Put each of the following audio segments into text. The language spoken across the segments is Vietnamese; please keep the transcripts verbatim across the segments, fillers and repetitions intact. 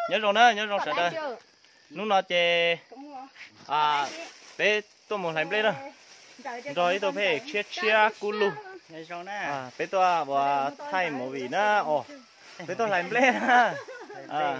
nhớ rồi đó nhớ rồi sợ đây lúc nó chè à bé tôi muốn làm lên đó rồi tôi phải chia chia cú lu à bé tôi và thay một vị nữa ồ bé tôi làm lên ha à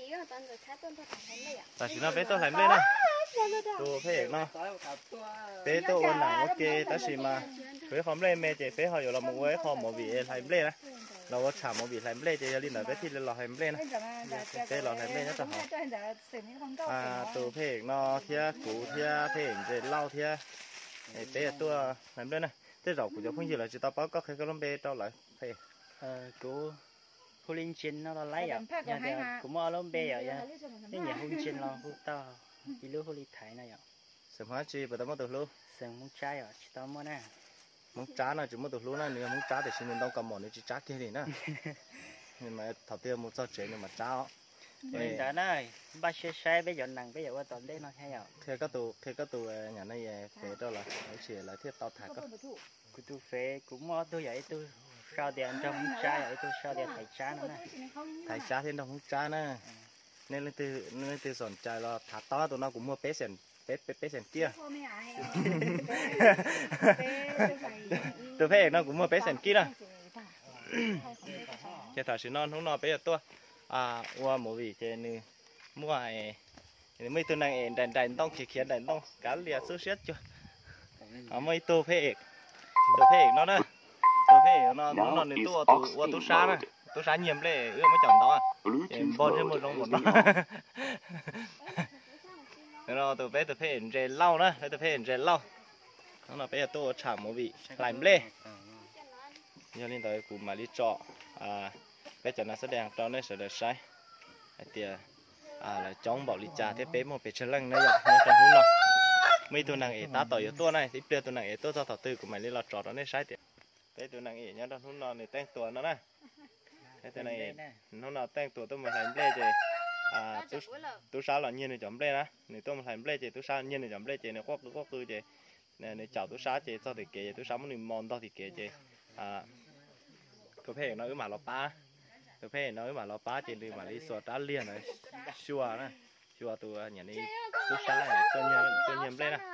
tại sao nó bé tôi làm lên đó tôi phải nó bé tôi ôn nào ok tại sao mà bé không lên mẹ chị bé họ rồi là một cái không một vị làm lên áเราก็ฉาบมาบีบไหลเล่จะยาลินหน่อยไปที่เราไหลเล่นะเต้เราไหลเล่นะจ๊ะอ่าตัวเพกนอเทียกูเทียเพกจะเล่าเทียไอ้เต้ตัวไหลเล่นะเต้เรากูจะพุ่งยืนเลยจะต่อไปก็เคยก็ล้มเบเจ้าเลยเพกเออกูผู้ลินชินเราไล่อ่ะอย่างกูมอล้มเบอ่ะอย่างนี่อย่างผู้ชินเราผู้ต่ออีลูกผู้ลิไทยนะอย่างสมัยจีบแต่มาตัวลูกสมัยใจอ่ะชิตามอน่ะ muốn trả nó chỉ muốn được luôn này nếu muốn trả thì xin mình đâu cầm mỏ nữa chỉ trả kia thì nữa nhưng mà thầu tiêu một số chuyện nhưng mà trả bây giờ này ba xe xe bây giờ nặng bây giờ qua toàn đấy nó hay à thế các tụ thế các tụ nhà này về đó là nó chỉ là thiết tao thải cơ của tôi phê cũng mua tôi vậy tôi sao tiền trong muốn trả vậy tôi sao tiền thải trả nữa này thải trả thì đâu muốn trả nữa nên lên từ nên từ sòn trái là thả to tụi nó cũng mua bé sền bé bé bé sền kia từ phê nó cũng mua bé sền kia đó chỉ thả xin non không nó béตัวà qua một vị trên này mua ai mấyตัวnày đàn đànต้องขีดเขียนđànต้องcá lìa số xét chưa à mấyตัวphêตัวphê nó đóตัวphê nó nó nàyตัวตัวquaตัวxa nàyตัวxa nhiều lên ưa mới chọn đó bò thêm một trong một đó nó từ bé từ phê rè lau đó từ phê rè lau nó là bé tôi chả một vị làm lê giờ lên tới cụ mà đi trọ à bé cho nó sẽ đèn cho nó sẽ được sai thì à là trong bảo lý trà thế bé một bé chân lưng này vậy nên cần hú nó mấy tuần này ta tỏi ở tua này thì bây tuần này tôi cho thọ tư của mày lên là trọ đó nên sai tiền bé tuần này nhớ đón hú nó này tên tuổi nó này cái tuần này nó là tên tuổi tôi mà làm lê thì à tôi tôi sao là nhiên này chấm lê đó này tôi mà làm lê thì tôi sao nhiên này chấm lê thì nó có cứ có cứ thì này này chào tôi sao thì sao thì kể tôi sao muốn mòn to thì kể thì à có thể nói mà nó ba có thể nói mà nó ba thì đi mà đi xóa đá liền này xua này xua tôi nhà này tôi sao này tôi nhà tôi nhầm lên này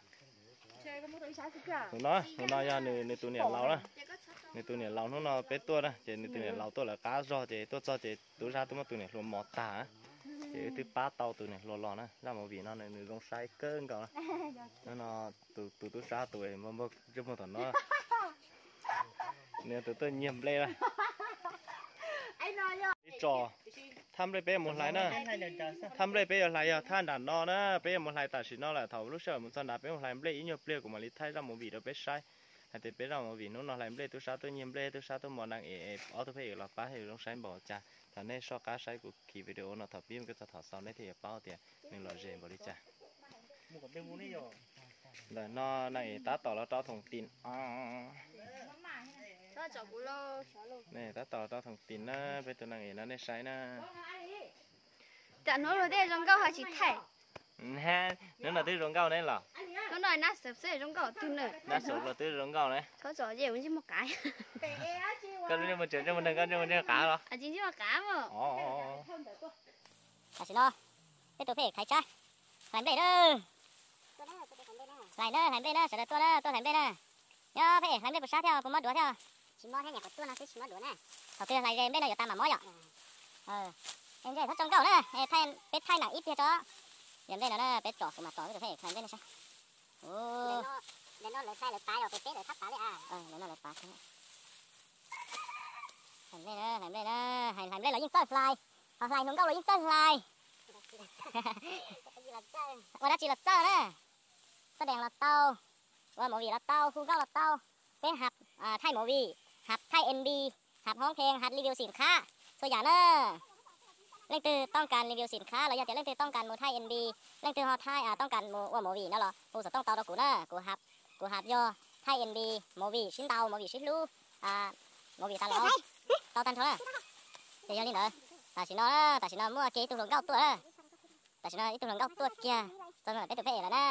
nó nó ra này này tôi nhà lâu đó này tôi nhà lâu nó nó bé tôi đó thì này tôi nhà lâu tôi là cá giò thì tôi cho thì tôi ra tôi mà tôi nhà luôn mọt tả thì tôi ba tàu tôi này lò lò này ra một vị nó này người trong sai cơn cậu nó nó từ từ tôi ra tôi mà mà cho một thằng nó nè từ tôi nhầm lên rồi trò thăm đây bé một lại nè thăm đây bé lại à than đàn no nè bé một lại tại chỉ nó là thầu lúc sau một son đạp bé một lại bé ít nhiều bé của mà đi thay ra một vị đó bé sai thì bé ra một vị nó nó lại bé tôi sao tôi nhầm bé tôi sao tôi mòn đang ế ở tôi phải là phá thì trong sai bỏ cha thằng này so cá sai của kỳ video nó thập phim cái thọ sau này thì bao tiền mình lo dễ bỏ đi cha là nó này tá tỏ nó cho thông tin này ta tỏ tao thằng tin á bây giờ nàng nó nên sai na chả nói rồi đây rong cao hay chỉ thay ha nếu là tới rong cao đấy là nó nói nát sập sệ rong cao tin nữa nát sập là tới rong cao đấy thôi giỏi gì cũng chỉ một cái cái này mình chuyển cho mình đừng có cho mình cá đó à chính là cá mà ồ à xin lo cái tổ phê khai trái làm đây đó lại đó làm đây đó sẽ là tôi đó tôi làm đây đó nhớ phê làm đây một sát theo cũng mất đuổi theo chỉ mua theo nhà của tôi nó sẽ chỉ mua đuổi nè đầu tiên này em đây là giờ ta mà mới rồi ờ em đây thắt trong cầu nè thay bé thay nặng ít kia cho em đây là bé trỏ của mặt trỏ cái phê làm đây là sao ô để nó lấy sai lấy tay rồi bé bé lấy thắt tay đấy à ờ để nó lấy tay thế làm đây đó làm đây đó hành làm đây là những chơi fly hoặc là hướng câu là những chơi fly qua đó chỉ là chơi đấy sao đèn là tàu qua một vị là tàu khu cao là tàu bé hạt à, thay một vị hạt thay em bê hạtห้องเพลงhạtรีวิวสินค้าตัวอย่างเนอะเรื่องตือต้องการรีวิวสินค้าเราอยากจะเรื่องตือต้องการโมไทยเอ็นบีเรื่องตือฮอไทยอ่าต้องการโมว่าโมวีนั่นหรอกูจะต้องเตาตะกูเนอะกูหับกูหับย่อไทยเอ็นบีโมวีชิ้นเตาโมวีชิ้นรู้อ่าโมวีตาล้อเตาตันเท่าไหร่เดี๋ยวนี่เนอะแต่สินอแต่สินอมั่วเกตุลงเก้าตัวเนอะแต่สินออีตุลงเก้าตัวเกียร์ตอนนั้นเป็นตัวเพ่แล้วนะ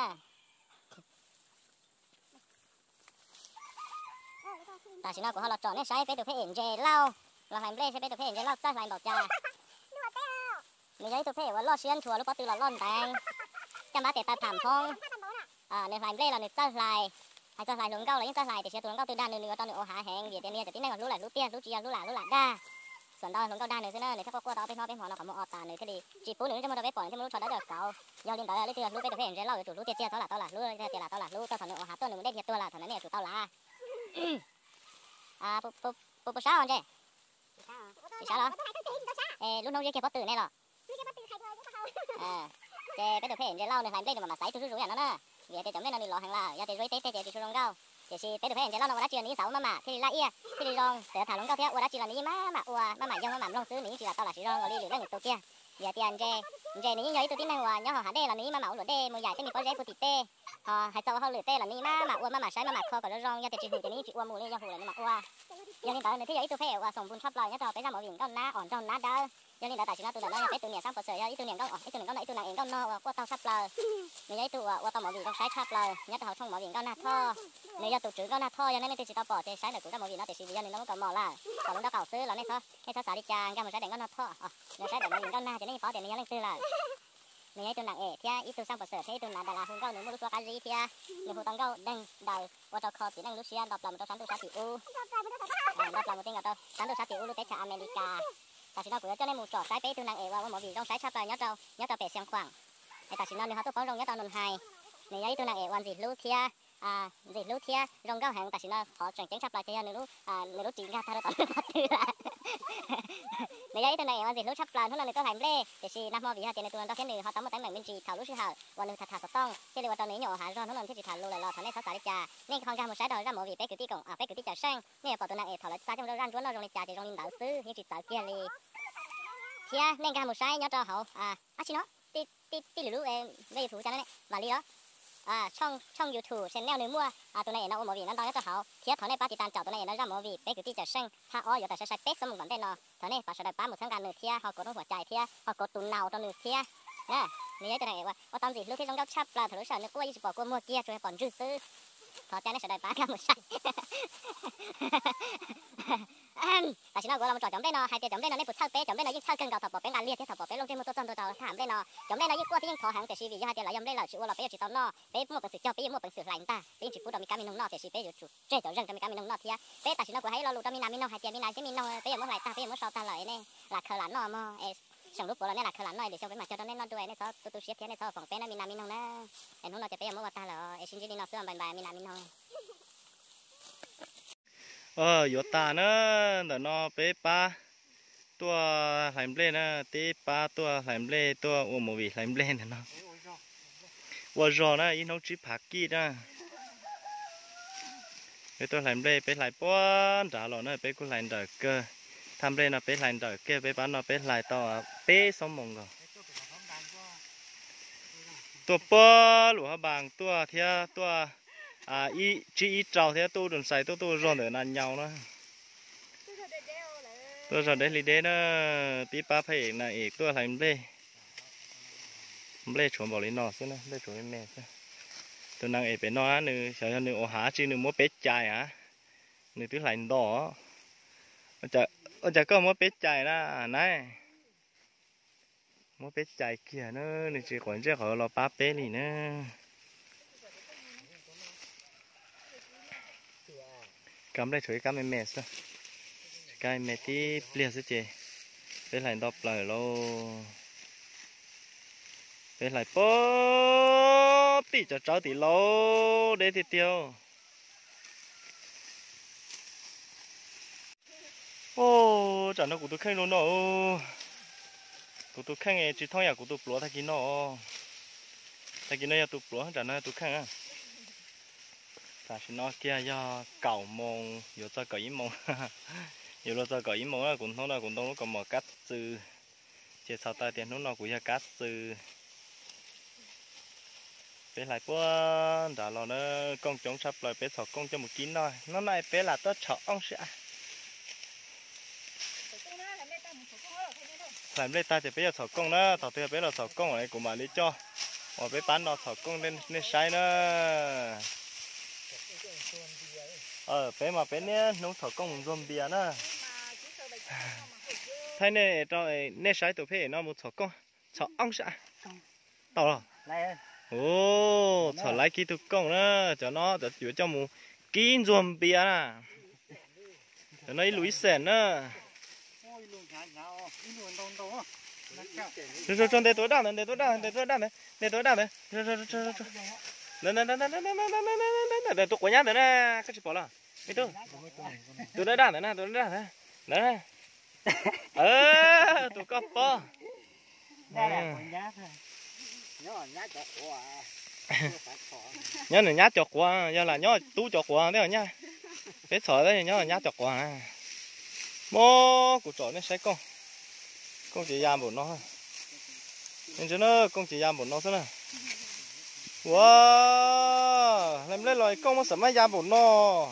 แต่สินอกูเขาเราจอดเนี่ยใช้เป็นตัวเพ่เอ็นเจเล่าเราทำเล่ใช้เป็นตัวเพ่เอ็นเจเล่าจ้าใส่บอกจ้า mình thấy tôi thấyว่า lo xuyên chùa lúc có từ là lon tàng chăm bá để ta thảm phong à nên làm đây là nên chơi lại hay chơi lại lúng câu là những chơi lại để chơi lúng câu từ đan nữa nữa cho nữa há hẹn gì tiền này tí này còn lú lại lú tiền lú chia lú lại lú lại đaส่วนดาวลงก็ได้เลยใช่ไหมเลยถ้าพวกเราไปนอนไปหอเราขโมยออกตาเลยก็ดีจีบผู้หนึ่งจะมาเราไปปล่อยที่มันรู้ชนได้เด็กเก่ายาวลินต่อเลยที่รู้ไปตัวเพลงเล่าอยู่รู้เตี้ยเตี้ยเท่าไหร่เท่าไหร่รู้เตี้ยเตี้ยเท่าไหร่รู้ตัวถนนหาตัวหนึ่งได้เทียบตัวละถนนเนี่ยถูกเท่าไหร่อ่าปุ๊บปุ๊บปุ๊บปุ๊บเช้าอันเจ้เช้าเหรอเออลูกน้องเยอะแค่พอตื่นแน่หรอเออเจ้ไปตัวเพลงเจ้เล่าในไลน์เล่นมาใส่ทุกๆอย่างนั้นนะเดี๋ยวเจ้จำได้นอนรอแห่งล่ะอย่าเจ้รู้เต้เต้เจ้จะชวนลงเก้าเจ้ชีไปตัวเพลงเจ้เล่าในวันที่นี้เสาร์มาหมาที่ละเอียที่รองเสือถาลงเก้าเที่ยววันที่นี้มาหมาอัวมาหมายังมาหมาลงซื้อนี้จีละตลาดจีรองก็รีหรือเรื่องตัวเกี้ยเดี๋ยวเตียนเจเจนี้ย้อยตัวที่นั่งว่าย้อนหาเด้làนี้มาหมาหลุดเด้มือใหญ่จะมีโปรเจกต์ติดเต้ฮะให้เจ้าเขาหลุดเต้làนี้มาหมาอัวมาหมาใช้มาหมาคอกับรองยาเตจีหูเดี๋ยวนี้จีอัวหมูนี่ยาหูเลยนี่หมาอัวยังนี่ต่อในที่ย้อยตัวเพ่ว่าส่งบุญชอบเราเนี่ยจะไปทำหมอวิ่งก้อนน้าอ่อนก้อนน้าเด้อยังนี่ต่อแต่จีน่าตัวนั้นยังไปตัวเนี่ยสร้างประเสริฐยังอีตัวเนี่ยก้อนอ่อนอีตัวหนึ่งก้อนไหนตัวหนึ่งเองก้อนนอกว่าเต้าชอบเราในย้อยตัวว่าเต้าหมอวิ่งต้องใช้ชอบเราเนี่ยจะเขาช่องหมอวิ่งก้อนหน้าท่อในย้อยตัวจืดก้อนหน้าท่อยังไม่ได้จีตาปอดจะใช้แต่กูจะหมอวิ่งนะแต่ชีวิตยังนี่น้องก็หมอละก่อนเราเก่าซื้อเราในท่อในท่อสาดิจางแกมาใช้แดงก้อนหน้าท่ออ๋อเนี่ยใช้แต่หมอวิ่งก้อนหน้าจะนี่ปอดแต่นี่ยังเล่นซื้อละmình ấy tôi nặng ế thia ít tôi sang bờ sở thế tôi nặng đà la hung cao nữa mua lúc cái gì thia nếu hung tăng cao đằng đầu qua cho kho chỉ đang lúc xia đọc làm tôi sáng tôi sáng tiểu u đọc làm một tiếng ở đâu sáng tôi sáng tiểu u lúc tới chợ America ta chỉ nói của cho nên một trò trái bé tôi nặng ế vào một vị trong trái chắp lại nhớ trâu nhớ trâu bể xiang khoảng người ta chỉ nói nếu họ tôi phóng rong nhớ trâu nôn hai mình ấy tôi nặng ế quan gì lúc thia à gì lúc thia rong cao hàng ta chỉ nói họ chuyển tiếng chắp lại thia nếu lúc à nếu lúc chỉ ra thay đổi tao tư là mình ấy tôi này mà gì lúc chắp lần hôm nay tôi làm lê để xí năm mò vì hai tiền này tôi làm đó cái này họ tóm một tấm mảnh bên chỉ thảo lúc xí hở và nương thật thật tông cái này vào trong này nhỏ hả rồi nó làm cái chỉ thảo luôn lại lò thảo này sáu sáu đi trà nên con ra một sái đòi ra một vị bé cử ti cổng à bé cử ti trà xanh nên bỏ tôi này thảo lại xa trong đó ran chuối nó rồi trà thì trong linh đạo sư như chỉ tờ kia li kia nên ra một sái nhớ cho hậu à à chị nó ti ti ti lũ em về thủ cho nó này mà li đó à trong trong YouTube channel này mua à tôi này nó một vị nó đòi cho hậu kia thảo này ba chỉ tan chảo tôi này nó ra một vị bé cử ti trà xanh ha oi giờ tại sao sai bé xong một vấn đề nó thằng này phải đợi ba một tháng gần nửa thia họ có nóหัวใจthia họ có tụn nào trong nửa thia nè mình thấy cái nàyว่าว่าตอนสิลูกที่ต้องจับปลาถือฉันนึกว่ายี่สิบปอกมัวเกี้ยช่วยปอนจื้อซื้อพอใจนี่เสียดายปลากันหมดใช่แต่ฉันเอาเรามาจอดจำได้เนาะให้เจจำได้เนาะในปุถุชาติเป๊ะจำได้เนาะยิ่งชาติเกินเก่าถอดปอกเป็นการเลี้ยที่ถอดปอกเป็นลงที่มือตัวจนตัวต่อถามได้เนาะจำได้เนาะยิ่งกว่าที่ยิ่งพอหางแต่ชีวิตยิ่งให้เจเรายำได้เราชื่อว่าเราเป๊ะจีตอนนอเป๊ะมั่วเป็นสื่อเจ้าเป๊ะมั่วเป็นสื่อหลายตาเป๊ะจีพูดเรามีการมีน้องนอแต่ชีเป๊ะอยู่จุดเจ๊เดี๋ยวเรื่องจะมีการมีน้องนอเทียเป๊ะแต่ฉันเอาให้เรารู้ต้องมีน้ำมีน้องให้เจมีน้ำจะมีน้องเป๊ะอย่างมั่วหลายตาเป๊ะอย่างมั่วชาวตาเลยเนี่ยหลักเขลันนอมอเอchẳng lúc bữa là nên là khởi lắn này để xong với mặt cho nên nó đuôi này sao tôi tôi xếp thế này sao phòng bé nó mình làm mình không nè em không nói cho bé em mới ta là em xin chỉ đi nó xưa bàn bài mình làm mình không ờ yếu ta nữa để nó bé ba tua làm lên nè té ba tua làm lên tua ôm một vị làm lên nè nó vừa rồi nè in nó chỉ phạt kia nè cái tua làm lên bé lại bốn trả rồi nè bé cũng làm được cơทำเลยนะเป็นลายดอกเก็บไปบ้านเราเป็นลายต่อเป๊ะสมมงก็ตัวปอหรือว่าบางตัวเทียตัวอ่าอีจีอีเจ้าเทียตัวโดนใส่ตัวตัวร้อนเดือดนันยาวนะตัวร้อนเดือดลีเดนะตีป้าพระเอกนางเอกตัวอะไรมันเล่มันเล่ชวนบอกเลยนอซึ่งนะเล่ชวนแม่ซึ่งตัวนางเอกเป็นนอหนึ่งเฉยๆหนึ่งโอหาจีหนึ่งมัวเป็ดใจอ่ะหนึ่งตัวไหลดอจะจะก็มัวเป็ดใจนะนายมัวเป็ดใจเกี่ยเนอะนี่จีขวัญเจ้าเขาเราป้าเป็ดนี่นะกำได้ช่วยกำไม่แม่ซะกายแม่ที่เปลี่ยนซะเจเป็นไหลดอกปล่อยเราเป็นไหลป๊อปีจะเจ้าตีเราเด็ดทีเดียวโอ้จันทร์กูตัวแข้งโน่นเนาะกูตัวแข้งเอจีท้องอยากกูตัวปลัวถ้ากินเนาะถ้ากินเนาะอยากตัวปลัวจันทร์ตัวแข้งอ่ะแต่ฉันเนาะเกี่ยยาเก่ามงอยู่จะเก่ายิ่งมงอยู่เราจะเก่ายิ่งมงอ่ะกูท้องเรากูต้องรู้กับหมอกัดซื้อเจ้าสาวตายเตียนนู้นเนาะกูอยากกัดซื้อเป็นไรป้วนแต่เราเนาะกองจงชับเลยเป็นสองกองจะมากินหน่อยนั่นนายเป็นละตัวเฉาะอ่องเสียlàm đây ta thì bây giờ sầu công đó, thầu thì bây giờ sầu công này của mà đi cho, ở bên bán nó sầu công lên lên sai nữa, ờ bên mà bên này nông sầu công dùng bia nữa, thấy nè cho nè sai tụi phê nó một chó con chó ong sao tao rồi lại ô chó lại kỹ tụi con nữa cho nó cho chữa cho mù kín dùm bia à cho nó lùi sền nữa rồi rồi rồi để tôi đào để tôi đào để tôi đào để tôi đào đấy rồi rồi rồi rồi nè nè nè nè nè nè nè nè nè để tôi quay nhá để nè cái gì bỏ là cái tôi tôi đã đào để nè tôi đã đào đấy đấy ờ tôi có po đây là con nhát thôi nhớ nhát chọc quả nhớ này nhát chọc quả giờ là nhớ tú chọc quả đấy nhá cái sỏi đấy nhớ là nhát chọc quả này mô của trò này sai con con chỉ giam bổn nó nên chứ nó con chỉ giam bổn nó thế này wow làm lên loài con nó sắm mấy giam bổn nó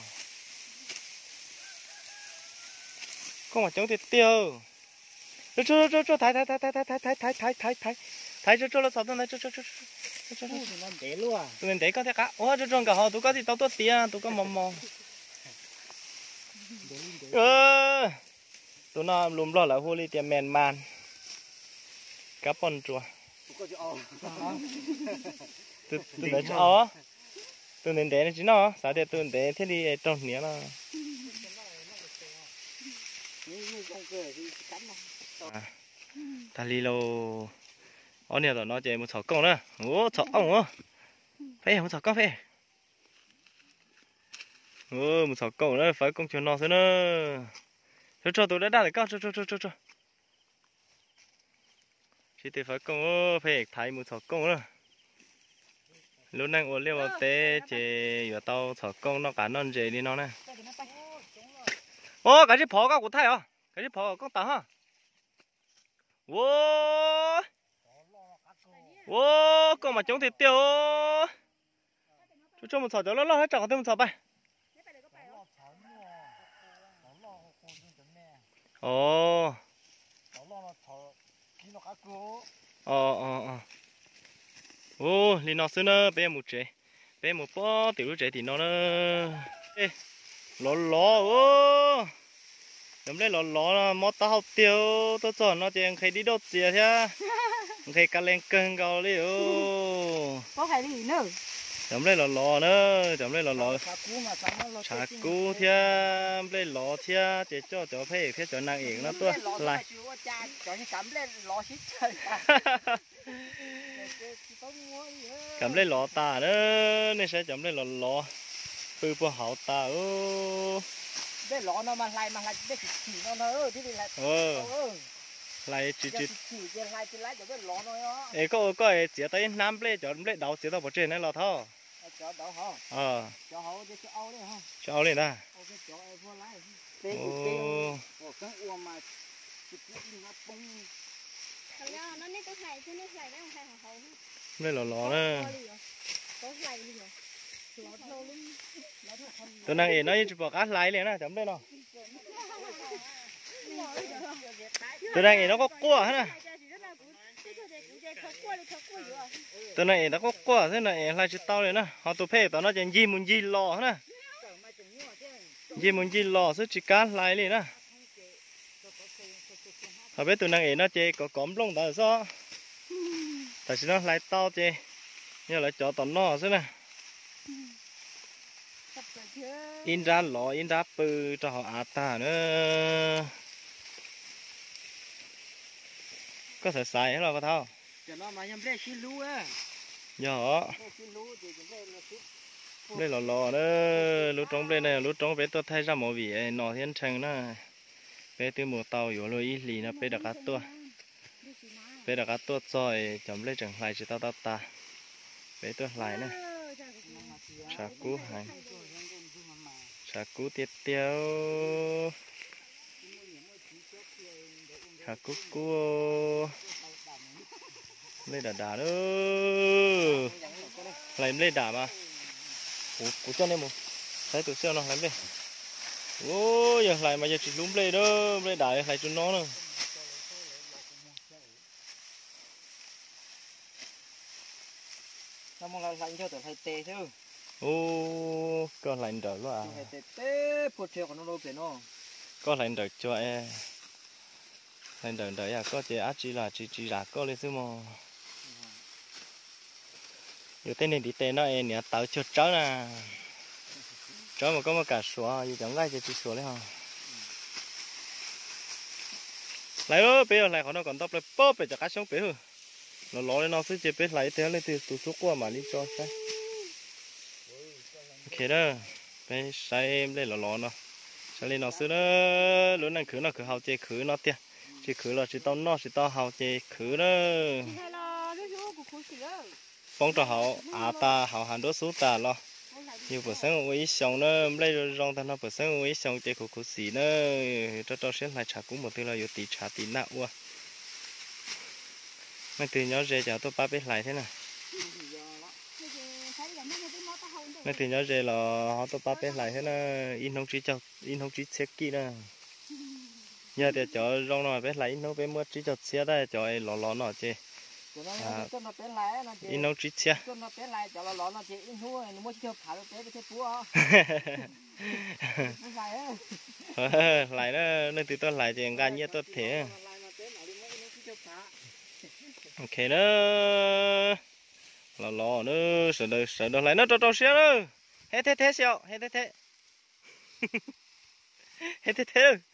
con mà chống thiệt tiêu cho cho cho cho thái thái thái thái thái thái thái thái thái thái thái thái cho cho nó sao thế này cho cho cho cho cho nó để luôn à tụi mình để có thể cả ô cho cho cả họ tụi có thì tao tốt tiền tụi có mồm mồm ơ tụi nó lùm lo là hồ ly tiền mèn man cá pon chua tụi tụi để cho tụi mình để nó chỉ nó sao để tụi để thế đi trong nhớ nó ta đi lâu ở nhà rồi nó chơi một chó con nữa ô chó ong á phải một chó con phải ô một chó con nữa phải con chuột nó thế nữa cho cho tôi đã đào được cao cho cho cho cho cho chỉ để phải con ô phải thay một chó con nữa lúc này uống liều té chơi vừa tao chó con nó cả non chơi đi nó này ô cái gì phò cái của thay à cái gì phò con tao ha wow wow con mà chống thì tiêu cho cho một sợi cho nó lo hết chẳng có thêm một sợi bay ồ ờ ờ ờ ô li nó xưa nữa bé một chế bé một bó tiểu chế thì nó nữa lò lò ô đâm lên lò lò mót tao học tiêu tôi chọn nó chỉ khi đi đốt gì thế khi cá lên cân cao đi ô có phải gì nữa đâm lên lò lò nữa đâm lên lò lò chả cú thế lên lò thế chỉ cho cho phê phê cho nàng yến nó tua lại cầm lên lò ta nữa nên sẽ chấm lên lò lò bự bự hậu ta ô đây lọ nó mà lại mà lại đây chỉ nó nó thế thì lại ờ lại chỉ chỉ chỉ lại chỉ lại cho cái lọ nó đó ê có có chỉ tới năm plei cho plei đầu chỉ tao bỏ trên này là thao cho đậu hả ờ cho hậu cho áo đấy hả cho áo lên ta cho em vô lại ô cái uổng mà chỉ nó bung nó nít cái này chứ nít này nó không phải hậu đây là lò nữa tôi đang nghĩ nó chỉ bỏ cá lái liền nè chấm đây nó tôi đang nghĩ nó có cua hết nè tôi đang nghĩ nó có cua thế này lại chỉ tao liền nè họ tụi phê tao nó chỉ gì muốn gì lò hết nè gì muốn gì lò số chỉ cá lái liền nè họ biết tôi đang nghĩ nó chỉ có cọm lông tại sao tại sao nó lại tao chỉ như là cho tao nó thế nè in ra lò in ra bự cho họ ăn ta nữa có thể xài hết rồi có thao cho nó mà nhầm đây xin lú á nhỏ đây là lò nữa lú trống đây này lú trống bé tôi thay ra một vị nọ thiên trăng nữa bé từ mùa tàuอยู่เลยอีหลีนะbé đặcตัวbé đặcตัวrồi chấm lấy chẳng lại chỉ tao tao ta bé tôi lại nè chả cú hành chả cú tiết tiêu chả cú cú lấy đà đà nữa lấy lấy đà mà ủa cú cho nên một thấy tụi xeo nó lấy đây ôi giờ lại mà giờ chỉ đúng lấy đó lấy đà lấy cho nó nữa nó mong là lạnh cho tụi thầy tê chứ ô có lạnh rồi luôn à tê tê phụt treo của nó đâu biển nó có lạnh rồi cho em nên đợi đợi à có chế á chỉ là chỉ chỉ là có lên xíu màอยู่tên này đi tên nó em nè tao chưa chó nè chó mà có một cả sủa gì chẳng gai chỉ chỉ sủa đấy hả lại ơi bây giờ lại họ nó còn tóc lại bóp để cho cá sống bây giờ nó ló lên nó sẽ chế bây lại thế lên từ từ số qua mà đi cho sai ok đó bây sai em đây là ló nó sai lên nó xưa đó lúc này khử nó khử hậu chế khử nó tiền chỉ khử là chỉ tao nó chỉ tao hậu chế khử đó phong trào hậu à ta hậu hàng đốt số ta lo nhiều bữa sáng ngồi xong nó lấy rồi rong ta nó bữa sáng ngồi xong chơi khổ khổ xì nó cho cho xếp lại trả cũng một thứ là有tỷ trả tỷ nạo quá mấy từ nhỏ dễ cho tôi ba biết lại thế này mấy từ nhỏ dễ là họ tôi ba biết lại thế này in không chỉ cho in không chỉ xét kỹ nè giờ thì cho rong nó biết lại in không biết mua chỉ cho xe đây cho lò lò nó chơi à, in nông trí chia lại nó nên từ tôi lại thì gan như tôi thế ok đó lò lò nữa sợ đời sợ đời lại nó cho cho xe nữa hết thế thế xíu hết thế thế hết thế thế